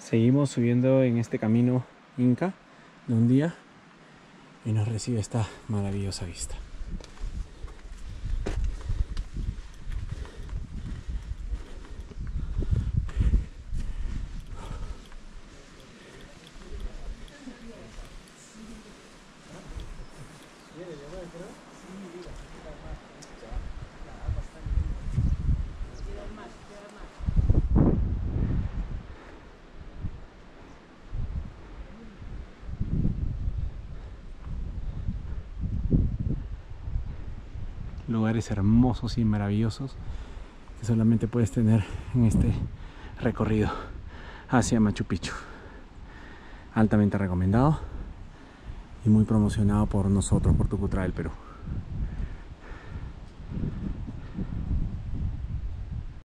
Seguimos subiendo en este camino inca de un día y nos recibe esta maravillosa vista. Lugares hermosos y maravillosos que solamente puedes tener en este recorrido hacia Machu Picchu. Altamente recomendado y muy promocionado por nosotros, por Tucutra del Perú.